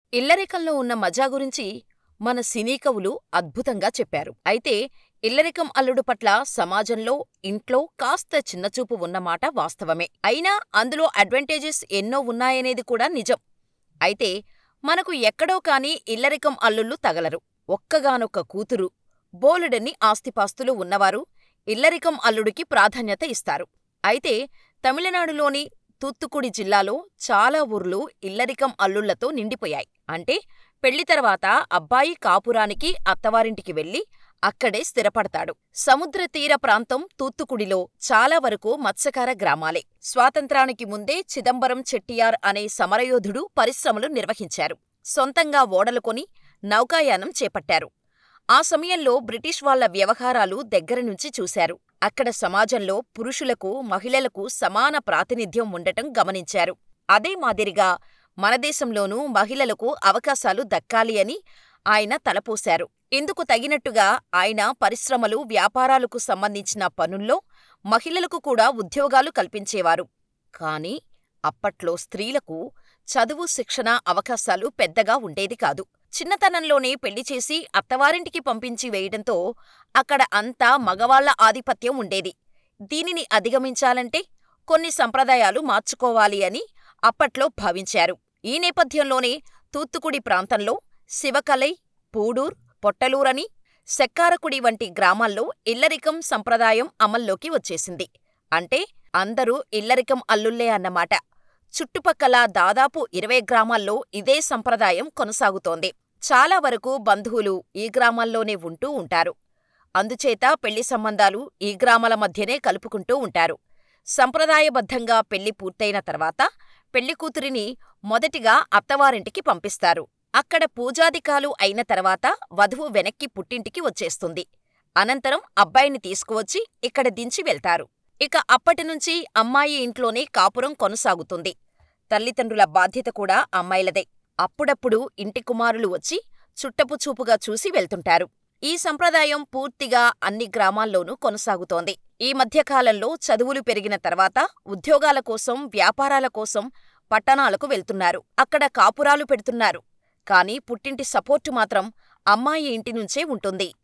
ఇల్లరికంలో ఉన్న మజా గురించి మన సినీ కవులు అద్భుతంగా చెప్పారు. అయితే ఇల్లరికం అల్లుడు పట్ల సమాజంలో, ఇంట్లో కాస్త చిన్నచూపు ఉన్నమాట వాస్తవమే. అయినా అందులో అడ్వాంటేజెస్ ఎన్నో ఉన్నాయనేది కూడా నిజం. అయితే మనకు ఎక్కడో కాని ఇల్లరికం అల్లుళ్ళు తగలరు. ఒక్కగానొక్క కూతురు, బోలెడన్ని ఆస్తిపాస్తులు ఉన్నవారు ఇల్లరికం అల్లుడికి ప్రాధాన్యత ఇస్తారు. అయితే తమిళనాడులోని తూత్తుకుడి జిల్లాలో చాలా ఊర్లు ఇల్లరికం అల్లుళ్ళతో నిండిపోయాయి. అంటే పెళ్లి తర్వాత అబ్బాయి కాపురానికి అత్తవారింటికి వెళ్లి అక్కడే స్థిరపడతాడు. సముద్ర తీర ప్రాంతం తూత్తుకుడిలో చాలా వరకు మత్స్యకార గ్రామాలే. స్వాతంత్రానికి ముందే చిదంబరం చెట్టియార్ అనే సమరయోధుడు పరిశ్రమలు నిర్వహించారు. సొంతంగా ఓడలు కొని నౌకాయానం చేపట్టారు. ఆ సమయంలో బ్రిటిష్ వాళ్ల వ్యవహారాలు దగ్గరనుంచి చూశారు. అక్కడ సమాజంలో పురుషులకు, మహిళలకు సమాన ప్రాతినిధ్యం ఉండటం గమనించారు. అదే మాదిరిగా మన దేశంలోనూ మహిళలకు అవకాశాలు దక్కాలి అని ఆయన తలపోశారు. ఇందుకు తగినట్టుగా ఆయన పరిశ్రమలు, వ్యాపారాలకు సంబంధించిన పనుల్లో మహిళలకు కూడా ఉద్యోగాలు కల్పించేవారు. కాని అప్పట్లో స్త్రీలకు చదువు, శిక్షణ అవకాశాలు పెద్దగా ఉండేది కాదు. చిన్నతనంలోనే పెళ్లిచేసి అత్తవారింటికి పంపించి వేయడంతో అక్కడ అంతా మగవాళ్ల ఆధిపత్యం ఉండేది. దీనిని అధిగమించాలంటే కొన్ని సంప్రదాయాలు మార్చుకోవాలి అని అప్పట్లో భావించారు. ఈ నేపథ్యంలోనే తూత్తుకుడి ప్రాంతంలో శివకలై, పూడూర్, పొట్టలూరని, సెక్కారకుడి వంటి గ్రామాల్లో ఇల్లరికం సంప్రదాయం అమల్లోకి వచ్చేసింది. అంటే అందరూ ఇల్లరికం అల్లుళ్ళే అన్నమాట. చుట్టుపక్కల దాదాపు 20 గ్రామాల్లో ఇదే సంప్రదాయం కొనసాగుతోంది. చాలా వరకు బంధువులు ఈ గ్రామాల్లోనే ఉంటూ ఉంటారు. అందుచేత పెళ్లి సంబంధాలు ఈ గ్రామాల మధ్యనే కలుపుకుంటూ ఉంటారు. సంప్రదాయబద్ధంగా పెళ్లి పూర్తయిన తర్వాత పెళ్లికూతురిని మొదటిగా అత్తవారింటికి పంపిస్తారు. అక్కడ పూజాదికాలు అయిన తర్వాత వధువు వెనక్కి పుట్టింటికి వచ్చేస్తుంది. అనంతరం అబ్బాయిని తీసుకువచ్చి ఇక్కడ దించి వెళ్తారు. ఇక అప్పటినుంచి అమ్మాయి ఇంట్లోనే కాపురం కొనసాగుతుంది. తల్లిదండ్రుల బాధ్యత కూడా అమ్మాయిలదే. అప్పుడప్పుడు ఇంటి కుమారులు వచ్చి చుట్టపు చూపుగా చూసి వెళ్తుంటారు. ఈ సంప్రదాయం పూర్తిగా అన్ని గ్రామాల్లోనూ కొనసాగుతోంది. ఈ మధ్యకాలంలో చదువులు పెరిగిన తర్వాత ఉద్యోగాల కోసం, వ్యాపారాల కోసం పట్టణాలకు వెళ్తున్నారు. అక్కడ కాపురాలు పెడుతున్నారు. కాని పుట్టింటి సపోర్టు మాత్రం అమ్మాయి ఇంటినుంచే ఉంటుంది.